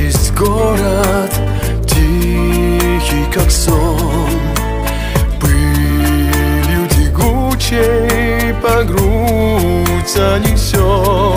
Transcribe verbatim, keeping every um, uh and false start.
Есть город, тихий как сон, пылью тягучей по грудь занесен.